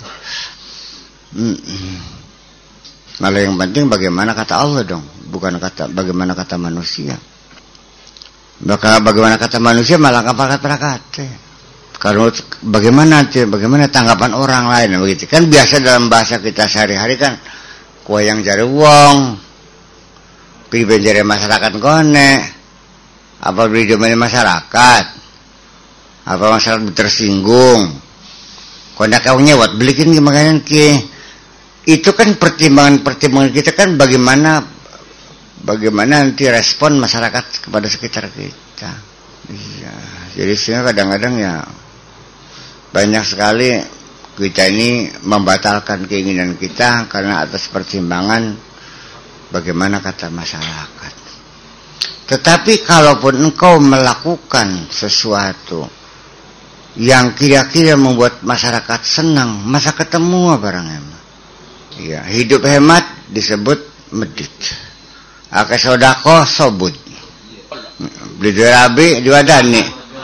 Malah yang penting bagaimana kata Allah dong, bukan bagaimana kata manusia. Bagaimana kata manusia malah kapal-kapal. Kalau bagaimana tanggapan orang lain begitu kan biasa dalam bahasa kita sehari-hari kan, kue yang jari wong, pilih jari masyarakat kone, apa beli domeni masyarakat. Apa masyarakat tersinggung, kau nak kau nyewat belikin gimana ki? Itu kan pertimbangan kita kan bagaimana nanti respon masyarakat kepada sekitar kita. Iya, jadi sehingga kadang-kadang ya banyak sekali kita ini membatalkan keinginan kita karena atas pertimbangan bagaimana kata masyarakat. Tetapi kalaupun engkau melakukan sesuatu yang kira-kira membuat masyarakat senang, masa ketemu barangnya. Ya, hidup hemat disebut medit. Ake sodako sobut. Beli dua rabi diwadani.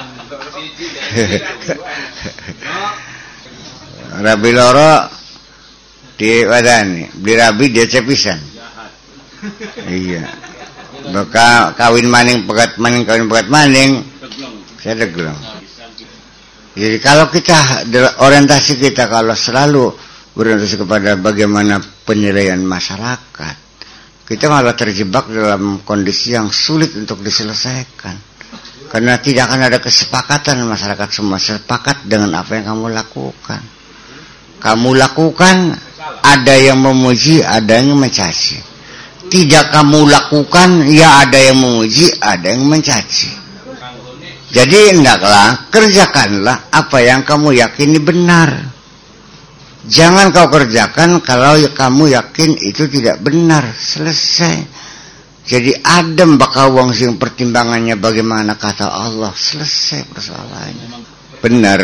Rabi loro diwadani. Beli rabi dia cepisan. Iya. Maka kawin maning pegat maning kawin pegat maning. Saya degelong. Jadi kalau kita orientasi kita kalau selalu berorientasi kepada bagaimana penilaian masyarakat, kita malah terjebak dalam kondisi yang sulit untuk diselesaikan. Karena tidak akan ada kesepakatan masyarakat semua sepakat dengan apa yang kamu lakukan. Kamu lakukan, ada yang memuji, ada yang mencaci. Tidak kamu lakukan, ya ada yang memuji, ada yang mencaci. Jadi hendaklah kerjakanlah apa yang kamu yakini benar. Jangan kau kerjakan kalau kamu yakin itu tidak benar. Selesai. Jadi adem bakal wong sing pertimbangannya bagaimana kata Allah. Selesai persoalannya. Benar.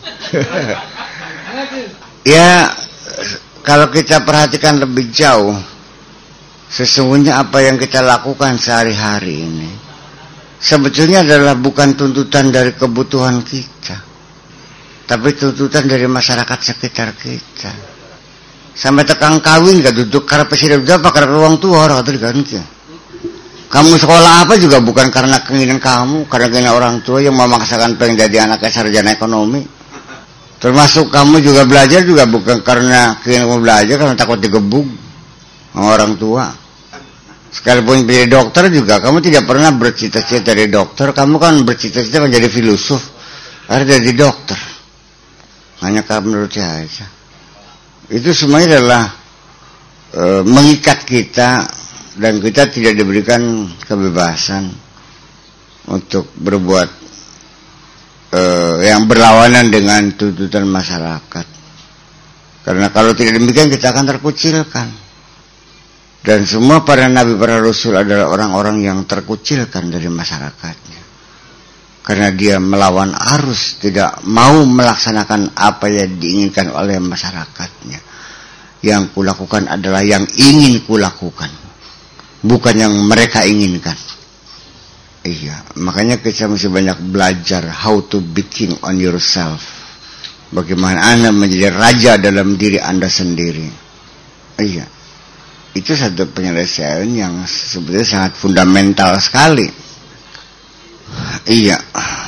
Ya kalau kita perhatikan lebih jauh, sesungguhnya apa yang kita lakukan sehari-hari ini sebetulnya adalah bukan tuntutan dari kebutuhan kita, tapi tuntutan dari masyarakat sekitar kita. Sampai tekang kawin gak duduk karena presiden apa karena ruang tua orang itu diganti. Kamu sekolah apa juga bukan karena keinginan kamu, karena keinginan orang tua yang memaksakan pengen jadi anaknya sarjana ekonomi. Termasuk kamu juga belajar juga bukan karena keinginan kamu belajar, karena takut digebuk sama orang tua. Sekalipun jadi dokter juga kamu tidak pernah bercita-cita jadi dokter, kamu kan bercita-cita menjadi filosof, harus jadi dokter. Hanya kamu menurut saya aja. Itu semuanya adalah mengikat kita dan kita tidak diberikan kebebasan untuk berbuat yang berlawanan dengan tuntutan masyarakat. Karena kalau tidak demikian kita akan terkucilkan. Dan semua para nabi, para rasul adalah orang-orang yang terkucilkan dari masyarakatnya. Karena dia melawan arus, tidak mau melaksanakan apa yang diinginkan oleh masyarakatnya. Yang kulakukan adalah yang ingin kulakukan, bukan yang mereka inginkan. Iya, makanya kita mesti banyak belajar how to be king on yourself. Bagaimana Anda menjadi raja dalam diri Anda sendiri. Iya. Itu satu penyelesaian yang sebetulnya sangat fundamental sekali. Iya.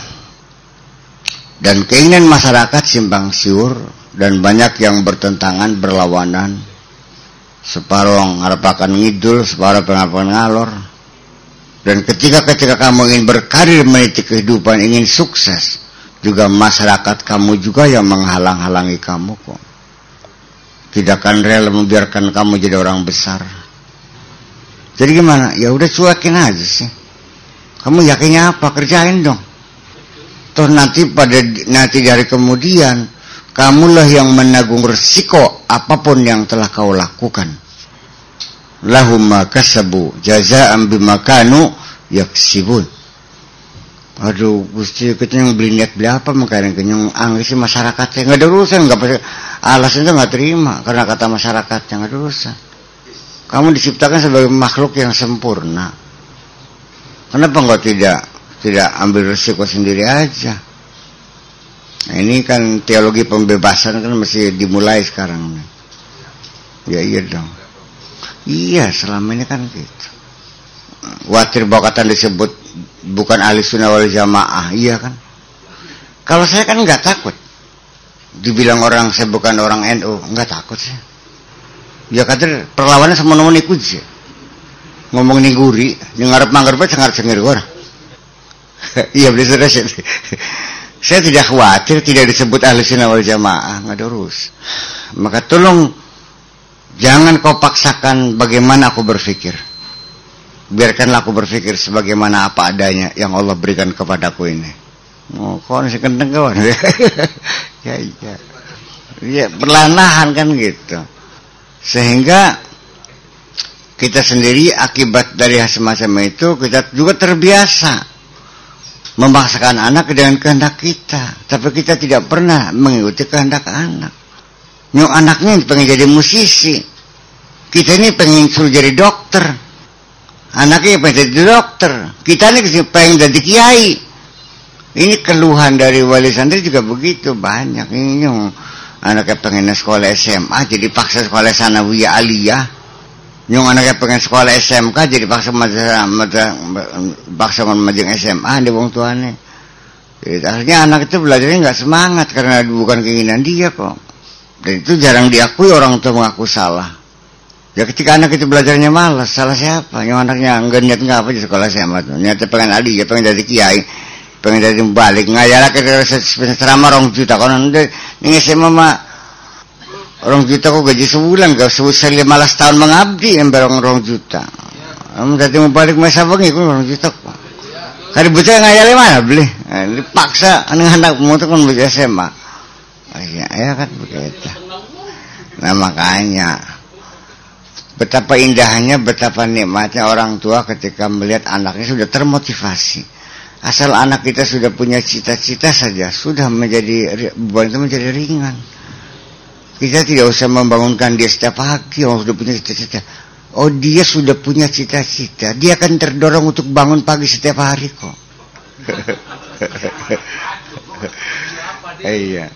Dan keinginan masyarakat simpang siur dan banyak yang bertentangan, berlawanan. Separuh ngarapakan ngidul, separuh pengapakan ngalor. Dan ketika kamu ingin berkarir meniti kehidupan, ingin sukses, juga masyarakat kamu juga yang menghalang-halangi kamu kok. Tidak akan rela membiarkan kamu jadi orang besar. Jadi gimana? Ya udah cuekin aja sih. Kamu yakinnya apa? Kerjain dong. Toh nanti dari kemudian kamulah yang menanggung resiko apapun yang telah kau lakukan. Lahum ma kasabu jazaa'an bima kanu yaksibun. Aduh, Gusti kita yang beli niat beli apa makanya kenyang angis masyarakatnya enggak ada urusan, enggak pakai alasannya enggak terima karena kata masyarakatnya enggak ada urusan. Kamu diciptakan sebagai makhluk yang sempurna. Kenapa enggak tidak ambil resiko sendiri aja? Nah, ini kan teologi pembebasan kan mesti dimulai sekarang. Ya iya dong. Iya, selama ini kan gitu. Khawatir bokatan disebut bukan ahli sunnah wal jamaah, iya kan? Kalau saya kan nggak takut. Dibilang orang saya bukan orang NU, nggak takut sih. Ya kader perlawanan sama nomor ikut sih. Ngomong nih guri, ngarep manggarep cengar-cengir gua. Iya benar sih. Saya tidak khawatir tidak disebut ahli sunnah wal jamaah, nggak ada urus. Maka tolong jangan kau paksakan bagaimana aku berpikir. Biarkanlah aku berpikir sebagaimana apa adanya yang Allah berikan kepadaku ini. Oh, kau masih kenteng kawan. Ya, perlahan-lahan kan gitu. Sehingga kita sendiri akibat dari semacam itu kita juga terbiasa memaksakan anak dengan kehendak kita, tapi kita tidak pernah mengikuti kehendak anak. Yang anaknya pengen jadi musisi, kita ini pengen suruh jadi dokter. Anaknya pengen jadi dokter, kita ini pengen jadi kiai. Ini keluhan dari wali santri juga begitu banyak. Ini yang anaknya pengen sekolah SMA jadi paksa sekolah sanawiyah aliyah. Yang anaknya pengen sekolah SMK jadi paksa majeng SMA di wong tuane. Jadi akhirnya anak itu belajarnya nggak semangat karena bukan keinginan dia kok. Dan itu jarang diakui orang tua mengaku salah. Ya ketika anak itu belajarnya malas, salah siapa? Yang anaknya enggak niat enggak apa di sekolah SMA tuh. Niatnya pengen aliyah, pengen jadi kiai, pengen jadi balik. Ngayalah kita ceramah 2 juta konon ning SMA mah 2 juta kok gaji sebulan, gak sebulan 15 tahun mengabdi yang barang 2 juta. Kamu tadi mau balik masa bengi ku 2 juta kok. Kali bocah ngayale mana beli? Dipaksa anak motor kan beli SMA. Ya kan begitu. Nah makanya betapa indahnya, betapa nikmatnya orang tua ketika melihat anaknya sudah termotivasi. Asal anak kita sudah punya cita-cita saja, sudah menjadi beban itu menjadi ringan. Kita tidak usah membangunkan dia setiap pagi, orang sudah punya cita-cita. Oh dia sudah punya cita-cita, dia akan terdorong untuk bangun pagi setiap hari kok. Iya.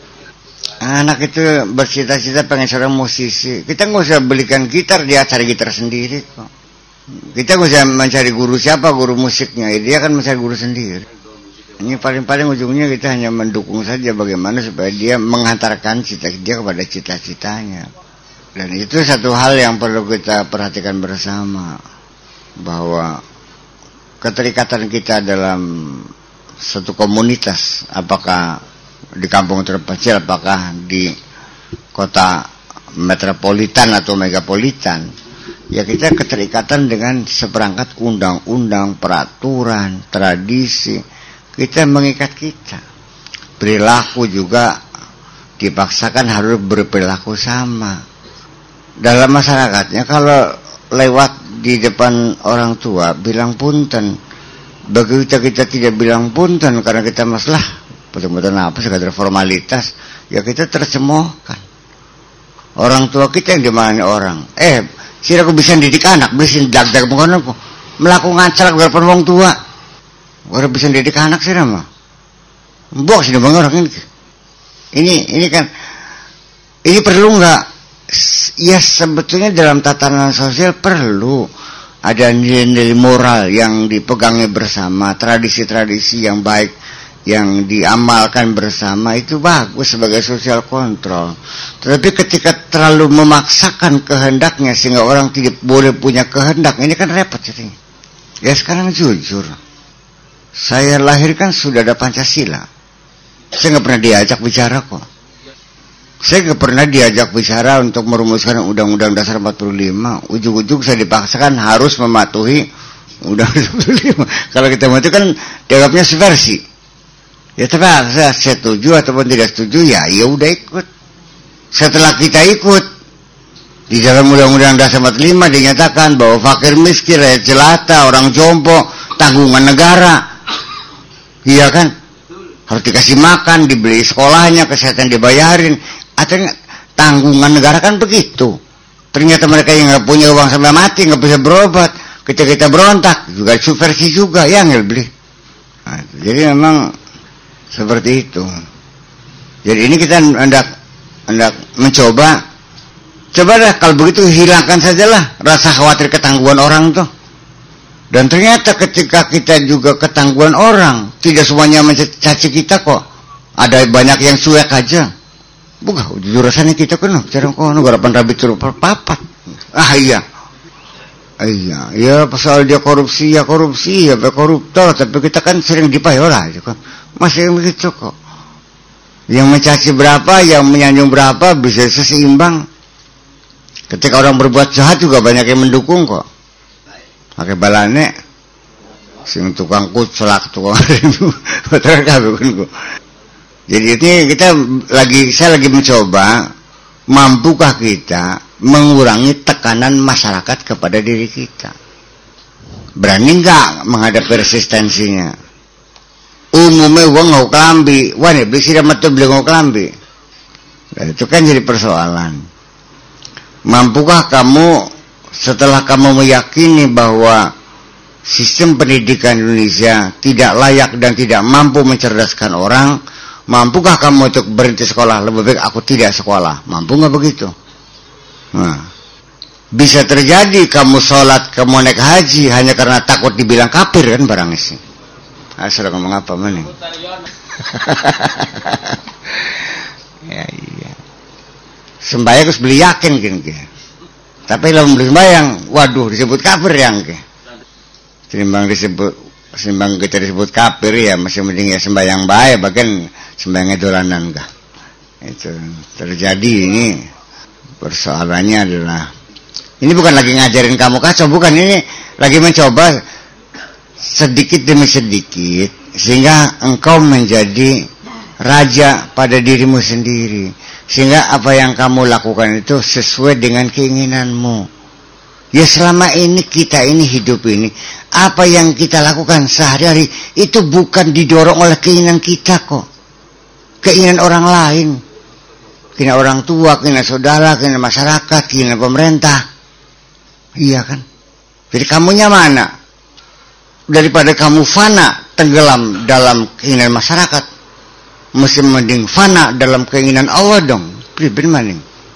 Anak itu bercita-cita pengen seorang musisi. Kita nggak usah belikan gitar, dia cari gitar sendiri kok. Kita nggak usah mencari guru siapa, guru musiknya. Dia akan mencari guru sendiri. Ini paling-paling ujungnya kita hanya mendukung saja bagaimana supaya dia menghantarkan cita dia kepada cita-citanya. Dan itu satu hal yang perlu kita perhatikan bersama, bahwa keterikatan kita dalam satu komunitas, apakah di kampung terpencil, apakah di kota metropolitan atau megapolitan, ya kita keterikatan dengan seperangkat undang-undang, peraturan, tradisi, kita mengikat kita. Perilaku juga dipaksakan harus berperilaku sama. Dalam masyarakatnya kalau lewat di depan orang tua bilang punten, begitu kita tidak bilang punten karena kita masalah betul-betul apa sekadar formalitas, ya kita tercemoohkan. Orang tua kita yang dimarahin orang. Sira aku bisa didik anak, bisa dag-dag mengkono kok. Melakukan celak depan wong tua. Ora bisa didik anak sira mah. Mbok sih bang orang ini. Ini kan ini perlu enggak? Ya sebetulnya dalam tatanan sosial perlu ada nilai-nilai moral yang dipegangnya bersama, tradisi-tradisi yang baik yang diamalkan bersama itu bagus sebagai sosial kontrol. Tetapi ketika terlalu memaksakan kehendaknya sehingga orang tidak boleh punya kehendak, ini kan repot jadinya. Ya sekarang jujur, saya lahirkan sudah ada Pancasila. Saya nggak pernah diajak bicara kok. Saya nggak pernah diajak bicara untuk merumuskan Undang-Undang Dasar 45. Ujung-ujung saya dipaksakan harus mematuhi Undang-Undang 45. Kalau kita mati kan dianggapnya subversi. Ya terpaksa setuju ataupun tidak setuju ya udah ikut. Setelah kita ikut di dalam Undang-Undang Dasar 45 dinyatakan bahwa fakir miskin, rakyat jelata, orang jompo tanggungan negara. Iya kan? Harus dikasih makan, dibeli sekolahnya, kesehatan dibayarin. Artinya tanggungan negara kan begitu. Ternyata mereka yang nggak punya uang sampai mati, nggak bisa berobat. Ketika kita berontak juga subversi juga yang beli. Nah, jadi memang seperti itu. Jadi ini kita hendak mencoba. Coba dah kalau begitu hilangkan sajalah rasa khawatir ketangguhan orang tuh. Dan ternyata ketika kita juga ketangguhan orang, tidak semuanya mencaci kita kok. Ada banyak yang cuek aja. Bukan jurusannya kita kena cara kok garapan rabi turu papat. Iya pasal dia korupsi ya koruptor, tapi kita kan sering dipayola kan. Masih begitu kok. Yang mencaci berapa, yang menyanjung berapa bisa seimbang. Ketika orang berbuat jahat juga banyak yang mendukung kok. Pakai balane sing tukang kucelak tukang itu kok. Jadi ini saya lagi mencoba, mampukah kita mengurangi tekanan masyarakat kepada diri kita? Berani nggak menghadapi resistensinya? Umumnya uang nggak kelambi, wah nih beli sirah mata beli nggak kelambi. Nah, itu kan jadi persoalan. Mampukah kamu setelah kamu meyakini bahwa sistem pendidikan Indonesia tidak layak dan tidak mampu mencerdaskan orang, mampukah kamu untuk berhenti sekolah? Lebih baik aku tidak sekolah. Mampu nggak begitu? Nah, bisa terjadi kamu sholat, kamu naik haji hanya karena takut dibilang kafir kan barangnya sih. Sudah ngomong apa mana? Ya iya. Sembahyang harus beli yakin kan. Tapi kalau beli sembahyang, waduh disebut kafir yang ke. Senimbang kita disebut kafir ya masih mending ya sembahyang baik, bahkan sembahyangnya dolanan kah. Itu terjadi ini. Persoalannya adalah ini bukan lagi ngajarin kamu kacau, bukan, ini lagi mencoba sedikit demi sedikit sehingga engkau menjadi raja pada dirimu sendiri, sehingga apa yang kamu lakukan itu sesuai dengan keinginanmu. Ya selama ini kita ini hidup ini, apa yang kita lakukan sehari-hari itu bukan didorong oleh keinginan kita kok, keinginan orang lain, keinginan orang tua, keinginan saudara, keinginan masyarakat, keinginan pemerintah. Iya kan? Jadi kamunya mana? Daripada kamu fana tenggelam dalam keinginan masyarakat, mesti mending fana dalam keinginan Allah dong. Pribadi maning.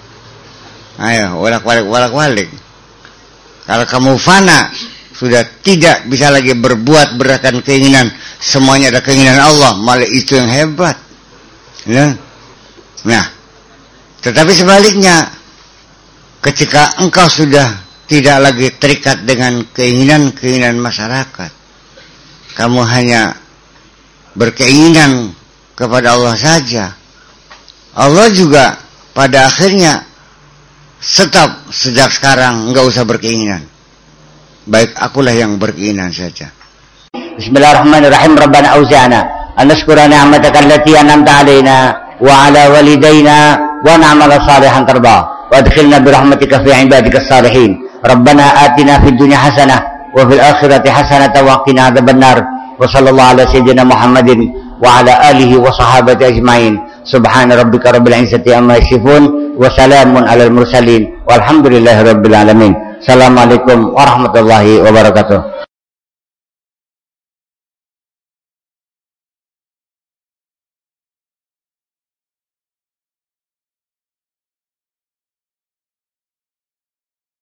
Ayo, walak-walik. Kalau kamu fana, sudah tidak bisa lagi berbuat berdasarkan keinginan, semuanya ada keinginan Allah, malah itu yang hebat. Ya? Nah, tetapi sebaliknya, ketika engkau sudah tidak lagi terikat dengan keinginan-keinginan masyarakat, kamu hanya berkeinginan kepada Allah saja, Allah juga pada akhirnya stop sejak sekarang, enggak usah berkeinginan. Baik akulah yang berkeinginan saja. Bismillahirrahmanirrahim. Rabbana auzi'na an nashkura ni'mataka allati an'amta 'alaina wa 'ala walidayna wa na'mala salihan tarda wa adkhilna bi rahmatika fi 'ibadikas salihin. Rabbana atina fid dunya hasanah wa fil akhirati hasanah wa qina adzabannar. Wa sallallahu ala sayyidina Muhammadin wa ala alihi wa sahabati ajmain. Subhana rabbika rabbil izzati amma yasifun wa salamun alal mursalin walhamdulillahi rabbil alamin. Assalamualaikum warahmatullahi wabarakatuh.